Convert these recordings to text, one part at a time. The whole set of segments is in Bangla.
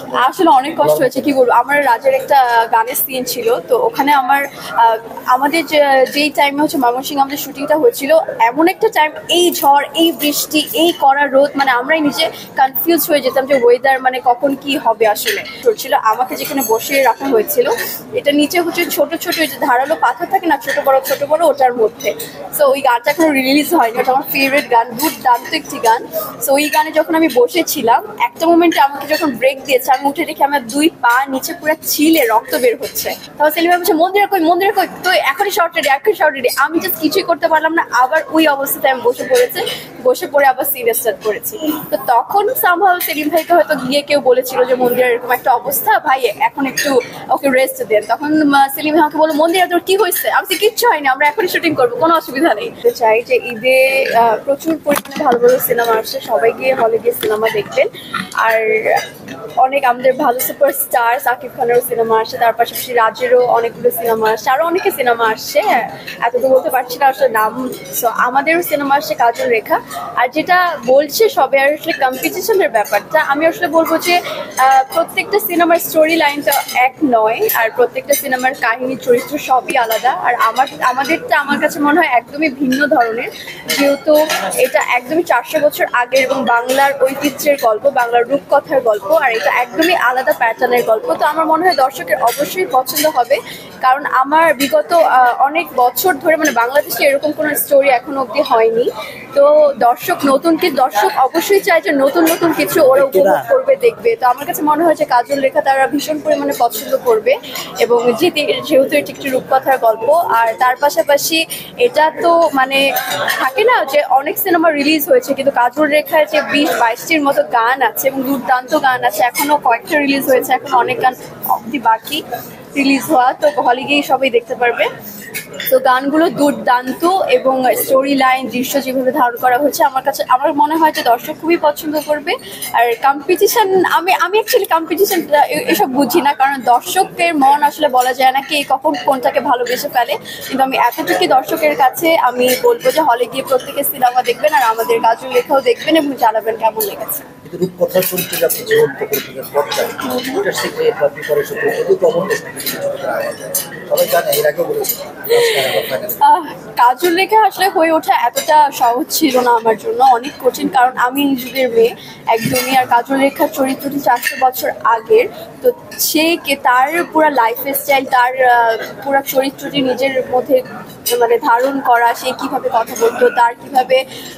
আসলে অনেক কষ্ট হয়েছে, কি বলবো। আমার রাজের একটা গানের সিন ছিল, তো ওখানে আমাদের যেই টাইমে হচ্ছে ময়মনসিংহ আমাদের শুটিংটা হয়েছিল, এমন একটা টাইম, এই ঝড়, এই বৃষ্টি, এই কড়া রোদ, মানে আমরাই নিজে কনফিউজ হয়ে যেতাম যে ওয়েদার মানে কখন কি হবে আসলে চলছিল। আমাকে যেখানে বসিয়ে রাখা হয়েছিল, এটা নিচে হচ্ছে ছোট ছোট যে ধারালো পাথর থাকে না, ছোট বড় ওটার মধ্যে। সো ওই গানটা এখনো রিলিজ হয়নি, ওটা আমার ফেভারিট গান, দুর্দান্ত একটি গান। সো ওই গানে যখন আমি বসেছিলাম, একটা মোমেন্টে আমাকে যখন ব্রেক দিয়েছে, আমি উঠে দেখি আমার দুই পা নিচে পুরো ছিলে রক্ত বের হচ্ছে। তারপর সেলিম বলছে মন্দিরা কই, মন্দিরা কই, তো এখনই শর্ট রেডি। আমি জাস্ট কিছুই করতে পারলাম না, আবার ওই অবস্থাতে আমি বসে পড়ে আবার সিন স্টার্ট করেছি। তো তখন সামহাও সেলিম ভাইকে হয়তো গিয়ে কেউ বলেছিল যে মন্দিরা এরকম একটা অবস্থা, ভাই এখন একটু ওকে রেস্ট দেন। তখন সেলিম আমাকে বললো মন্দিরা তোর কি হয়েছে? আমি কিচ্ছু হয়নি, আমরা এখনই শুটিং করবো, কোনো অসুবিধা নেই। চাই যে ঈদে প্রচুর পরিমাণে ভালো ভালো সিনেমা আসছে, সবাই গিয়ে হলে গিয়ে সিনেমা দেখবেন। আর অনেক আমাদের ভালো সুপারস্টার সাকিব খানেরও সিনেমা আসছে, তার পাশাপাশি রাজেরও অনেকগুলো সিনেমা আসছে, আরো অনেকে সিনেমা আসছে, এতটুকু বলতে পারছি না আসলে নাম। সো আমাদেরও সিনেমা আসছে কাজলরেখা। আর যেটা বলছে সবে আসলে কম্পিটিশনের ব্যাপারটা, আমি আসলে বলবো যে প্রত্যেকটা সিনেমার স্টোরি লাইনটা এক নয়, আর প্রত্যেকটা সিনেমার কাহিনী চরিত্র সবই আলাদা। আর আমাদেরটা আমার কাছে মনে হয় একদমই ভিন্ন ধরনের, যেহেতু এটা একদমই 400 বছর আগের এবং বাংলার ঐতিহ্যের গল্প, বাংলার রূপকথার গল্প, আর এটা একদমই আলাদা প্যাটার্নের গল্প। তো আমার মনে হয় দর্শকের অবশ্যই পছন্দ হবে, কারণ আমার বিগত অনেক বছর ধরে মানে বাংলাদেশে এরকম কোনো স্টোরি এখনো অবধি হয়নি। তো দর্শক অবশ্যই চায় যে নতুন নতুন কিছু ওরা উপভোগ করবে, দেখবে। তো আমার কাছে মনে হয় যে কাজলরেখা তারা ভীষণ পরিমাণে পছন্দ করবে, এবং যেহেতু এটি একটি রূপকথার গল্প, আর তার পাশাপাশি এটা তো মানে থাকে না যে অনেক সিনেমা রিলিজ হয়েছে, কিন্তু কাজলরেখায় যে 20-22টির মতো গান আছে এবং দুর্দান্ত গান আছে, এখনো কয়েকটা রিলিজ হয়েছে, এখন অনেক গান অবধি বাকি রিলিজ হওয়া। তো হলে গিয়েই সবাই দেখতে পারবে। তো গানগুলো দুর্দান্ত, এবং স্টোরি লাইন, দৃশ্য যেভাবে ধারণ করা হয়েছে, আমার মনে হয় যে দর্শক খুবই পছন্দ করবে। আর কম্পিটিশন, আমি অ্যাকচুয়ালি কম্পিটিশন এসব বুঝি না, কারণ দর্শকের মন আসলে বলা যায় না কে কখন কোনটাকে ভালোবেসে ফেলে। কিন্তু আমি এতটুকু দর্শকের কাছে আমি বলবো যে হলে গিয়ে প্রত্যেকের সিনেমা দেখবেন, আর আমাদের কাজলরেখাও দেখবেন এবং জানাবেন কেমন লেগেছে। রূপকথার চরিত্রে আপনি জীবন্ত করে তুলেন পর্দায়, ওটার সিক্রেট বা প্রিপারেশন যদি প্রবন্ধ সবাই জানে, এর আগে বলেছি। কাজলরেখা আসলে হয়ে ওঠা এতটা সহজ ছিল না আমার জন্য, অনেক কঠিন, কারণ আমি নিজেদের মেয়ে একদমই। আর কাজলরেখার চরিত্রটি 400 বছর আগের, তো তার পুরো লাইফ স্টাইল, তার পুরো চরিত্রটি নিজের মধ্যে মানে ধারণ করা, সে কিভাবে কথা বলতো, তার কিভাবে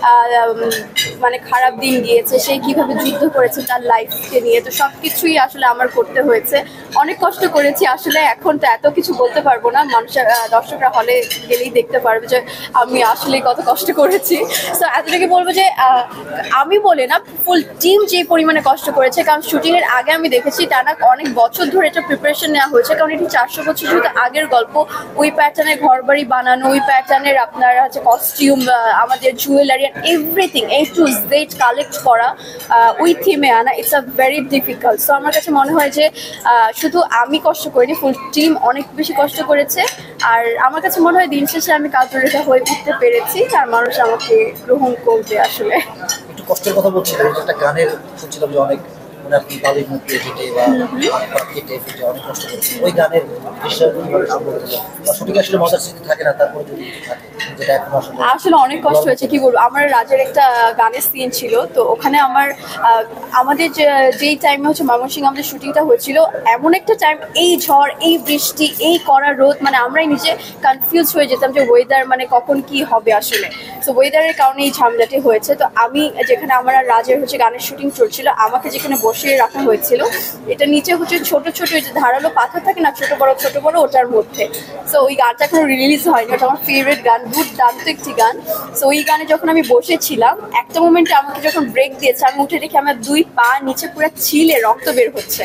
মানে খারাপ দিন গিয়েছে, সে কিভাবে যুদ্ধ করেছে তার লাইফকে নিয়ে, তো সব কিছুই আসলে আমার করতে হয়েছে। অনেক কষ্ট করেছি আসলে, এখন তো এত কিছু বলতে পারবো না, দর্শকরা হলে গেলেই দেখতে পারবে যে আমি আসলে কত কষ্ট করেছি। তো এতটুকু বলবো যে আমি বলে না, ফুল টিম যে পরিমাণে কষ্ট করেছে, কারণ শুটিংয়ের আগে আমি দেখেছি টানা অনেক বছর ধরে এটা প্রিপারেশন নেওয়া হয়েছে, কারণ এটি 400 বছর যেহেতু আগের গল্প, ওই প্যাটার্নের ঘর বাড়ি বানানো, ওই প্যাটার্নের আপনার হচ্ছে কস্টিউম, আমাদের jewellery, everything A to Z collect করা, ওই থিমে আনা, it's a very difficult. So আমার কাছে মনে হয় যে শুধু আমি কষ্ট করিনি, ফুল টিম অনেক বেশি কষ্ট করেছে। আর আমার কাছে মনে হয় দিন শেষে আমি কাজলরেখা হয়ে উঠতে পেরেছি, আর মানুষ আমাকে গ্রহণ করবে। আসলে একটু কষ্টের কথা বলছিলাম, একটা গানের শুনছিলাম যে অনেক মানে আপনি বালির মধ্যে হেঁটে বা কেটে ফেটে অনেক কষ্ট করছেন, ওই গানের বিষয়গুলো শুটিং আসলে মজার স্মৃতি থাকে না, তারপরে যদি থাকে যেটা এখন আসলে অনেক কষ্ট হয়েছে, কি বলবো। আমার রাজের একটা গানের সিন ছিল, তো ওখানে আমাদের যেই টাইমে হচ্ছে ময়মনসিংহ আমাদের শুটিংটা হয়েছিল, এমন একটা টাইম, এই ঝড়, এই বৃষ্টি, এই কড়া রোদ, মানে আমরাই নিজে কনফিউজ হয়ে যেতাম যে ওয়েদার মানে কখন কি হবে আসলে। সো ওয়েদারের কারণে এই ঝামেলাটি হয়েছে। তো আমি যেখানে আমার রাজের হচ্ছে গানের শুটিং চলছিল, আমাকে যেখানে বসিয়ে রাখা হয়েছিল, এটা নিচে হচ্ছে ছোট ছোট যে ধারালো পাথর থাকে না, ছোট বড় ওটার মধ্যে। সো ওই গানটা এখনো রিলিজ হয়নি, ওটা আমার ফেভারিট গান, দুর্দান্ত একটি গান। সো ওই গানে যখন আমি বসেছিলাম, একটা মোমেন্টে আমাকে যখন ব্রেক দিয়েছে, আমি উঠে দেখি আমার দুই পা নিচে পুরো ছিলে রক্ত বের হচ্ছে।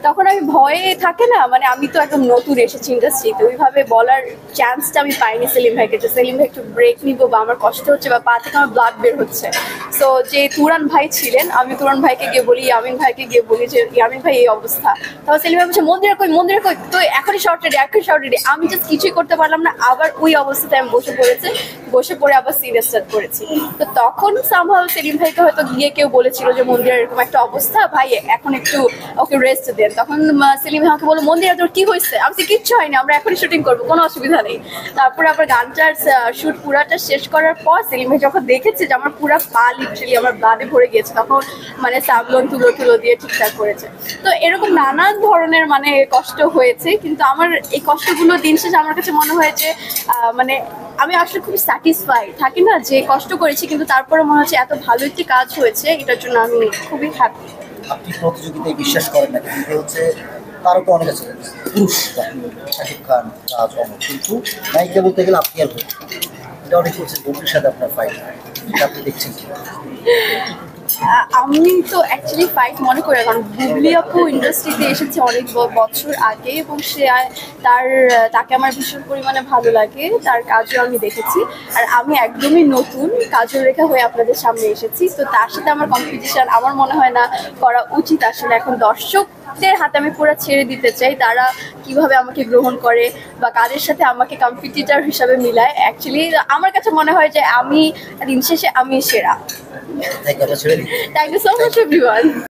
তখন আমি ভয়ে থাকে না, মানে আমি তো একদম নতুন এসেছি ইন্ডাস্ট্রিতে, ওইভাবে বলার চান্সটা আমি পাইনি সেলিম ভাইকে যে সেলিম ভাই একটু ব্রেক নিবো বা আমার কষ্ট হচ্ছে বা পা থেকে আমার ব্লাড বের হচ্ছে। সো যে তুরান ভাই ছিলেন, আমি তুরান ভাইকে গিয়ে বলি, ইয়ামিন ভাইকে গিয়ে বলি যে ইয়ামিন ভাই এই অবস্থা। তারপর সেলিম ভাই বলছে মন্দিরা কই, মন্দিরা কই, তো এখনই শর্ট রেডি, এখনই শর্ট রেডি। আমি জাস্ট কিছুই করতে পারলাম না, আবার ওই অবস্থাতে আমি বসে পড়ে আবার সিন স্টার্ট করেছি। তো তখন সামহাও সেলিম ভাইকে হয়তো গিয়ে কেউ বলেছিল যে মন্দিরার এরকম একটা অবস্থা, ভাই এখন একটু ওকে রেস্ট দেন। তখন সেলিম ভাই আমাকে বললো মন্দিরা তোর কি হয়েছে? আমি কিচ্ছু হয়নি, আমরা এখনই শুটিং করবো, কোনো অসুবিধা নেই। তারপরে আবার গানটার শুট পুরাটা শেষ করার পর সেলিম ভাই যখন দেখেছে যে আমার পুরা পা লিটারালি আমার ব্লাডে ভরে গিয়েছে, তখন মানে সাবলন তুলো দিয়ে ঠিকঠাক করেছে। তো এরকম নানান ধরনের মানে কষ্ট হয়েছে, কিন্তু আমার এই কষ্টগুলো দিন শেষে আমার কাছে মনে হয় যে মানে আমি আসলে খুবই স্যাটিসফাইড থাকি না যে কষ্ট করেছি, কিন্তু তারপরে মনে হচ্ছে এত ভালো একটি কাজ হয়েছে, এটার জন্য আমি খুবই হ্যাপি। আপনি প্রতিযোগিতায় বিশ্বাস করেন না, কিন্তু হচ্ছে তারও তো অনেক আছে পুরুষ, শাকিব খান, রাজ, অমর, কিন্তু নায়িকা বলতে গেলে আপনি আর এটা অনেক হচ্ছে বন্ধুর সাথে আপনার ফাইট, আপনি দেখছেন কি? আমি তো অ্যাকচুয়ালি ফাইট মনে করি, কারণ বুবলি আপু ইন্ডাস্ট্রিতে এসেছে অনেক বছর আগে এবং তাকে আমার ভীষণ পরিমাণে ভালো লাগে, তার কাজও আমি দেখেছি। আর আমি একদমই নতুন কাজলরেখা হয়ে আপনাদের সামনে এসেছি, তো তার সাথে আমার কম্পিটিশন আমার মনে হয় না করা উচিত। আসলে এখন দর্শকদের হাতে আমি পুরো ছেড়ে দিতে চাই, তারা কিভাবে আমাকে গ্রহণ করে বা কাদের সাথে আমাকে কম্পিটিটর হিসাবে মিলায়। অ্যাকচুয়ালি আমার কাছে মনে হয় যে আমি দিন শেষে আমি সেরা। Thank you so much, everyone.